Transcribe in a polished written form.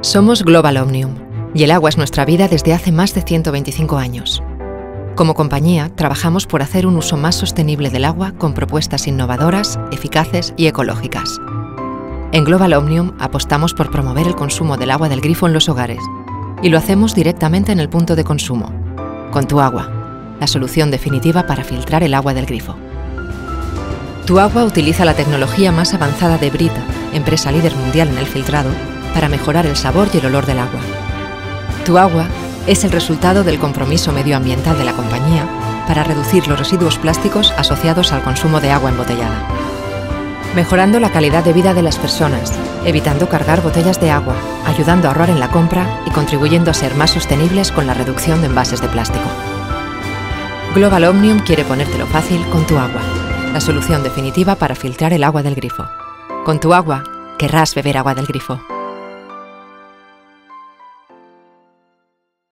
Somos Global Omnium y el agua es nuestra vida desde hace más de 125 años. Como compañía, trabajamos por hacer un uso más sostenible del agua con propuestas innovadoras, eficaces y ecológicas. En Global Omnium apostamos por promover el consumo del agua del grifo en los hogares y lo hacemos directamente en el punto de consumo, con Tu Agua, la solución definitiva para filtrar el agua del grifo. Tu Agua utiliza la tecnología más avanzada de Brita, empresa líder mundial en el filtrado, para mejorar el sabor y el olor del agua. Tu Agua es el resultado del compromiso medioambiental de la compañía para reducir los residuos plásticos asociados al consumo de agua embotellada, mejorando la calidad de vida de las personas, evitando cargar botellas de agua, ayudando a ahorrar en la compra y contribuyendo a ser más sostenibles con la reducción de envases de plástico. Global Omnium quiere ponértelo fácil con Tu Agua, la solución definitiva para filtrar el agua del grifo. Con Tu Agua, querrás beber agua del grifo.